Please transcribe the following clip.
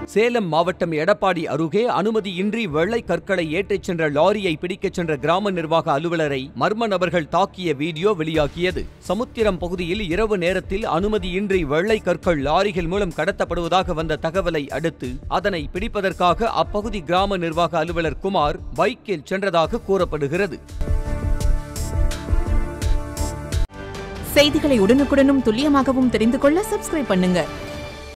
சேலம் மாவட்டம் எடப்பாடி அருகே அனுமதியின்றி வெள்ளை கற்களை ஏற்றிச் சென்ற லாரியை பிடிக்கச் சென்ற கிராம நிர்வாக அலுவலரை மர்ம நபர்கள் தாக்கிய வீடியோ வெளியாகியது. சமுத்திரம் பகுதியில் இரவு நேரத்தில் அனுமதியின்றி வெள்ளை கற்கள் லாரிகள் மூலம் கடத்தப்படுவதாக வந்த தகவலை அடுத்து அதனை பிடிப்பதற்காக அப்பகுதி கிராம நிர்வாக அலுவலர் குமார் பைக்கில் சென்றதாக கூறப்படுகிறது. செய்திகளை உடனுக்குடனும் துல்லியமாகவும் தெரிந்து கொள்ள சப்ஸ்கிரைப் பண்ணுங்க.